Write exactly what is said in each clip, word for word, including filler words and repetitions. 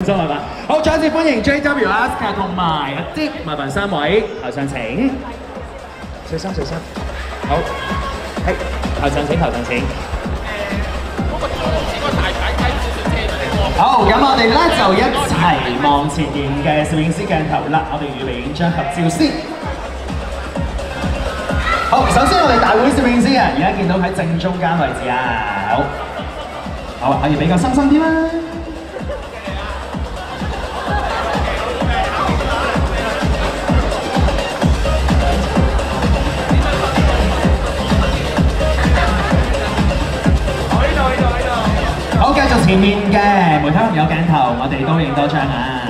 心係嘛？好，再一次歡迎 J W Aska 同埋阿 Deep， 麻煩三位台上請。小心小心。好，係台上請台上請。好，咁我哋咧就一齊望前面嘅攝影師鏡頭啦，我哋預備影張合照先。好，首先我哋大會攝影師啊，而家見到喺正中間位置啊，好，好，可以比較深深啲啦。好，繼續前面嘅媒體朋友鏡頭，我哋都影多張啊！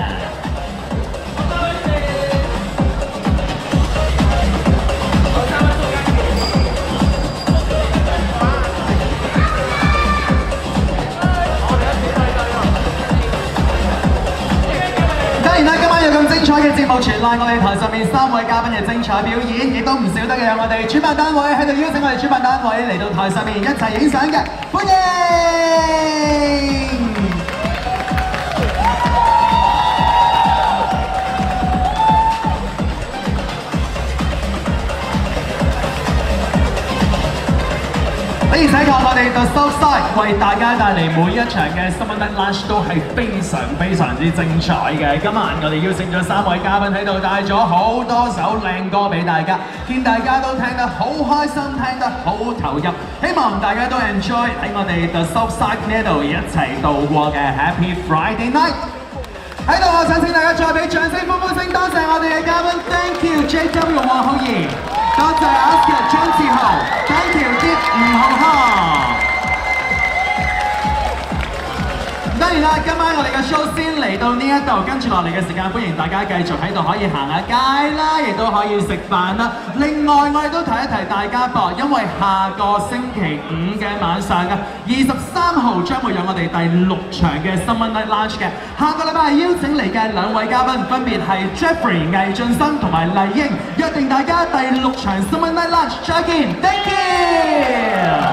當然啦，今晚有咁精彩嘅節目傳來，我哋台上面三位嘉賓嘅精彩表演，亦都唔少得嘅有我哋主辦單位喺度邀請我哋主辦單位嚟到台上面一齊影相嘅，歡迎！而且確我哋 The Southside 為大家帶嚟每一場嘅 Summer Night Lunch 都係非常非常之精彩嘅。今晚我哋邀請咗三位嘉賓喺度，帶咗好多首靚歌俾大家，見大家都聽得好開心，聽得好投入。希望大家都 enjoy 喺我哋 The Southside 呢度一齊度過嘅 Happy Friday Night。喺度我想請大家再俾掌聲、歡呼聲，多謝我哋嘅嘉賓 ，Thank you J W 黃浩然。多謝 Aska 張志豪 ，Thank you Deep 吳浩康。當然啦，今晚我哋嘅 show 先嚟到呢一度，跟住落嚟嘅時間，歡迎大家繼續喺度可以行下街啦，亦都可以食飯啦。另外，我哋都提一提大家噃，因為下個星期五嘅晚上嘅二十三號將會有我哋第六場嘅 Summer Night Lunch 嘅。下個禮拜邀請嚟嘅兩位嘉賓分別係 Jeffrey 魏浚笙同埋麗英，約定大家第六場 Summer Night Lunch 再見 ，Thank you。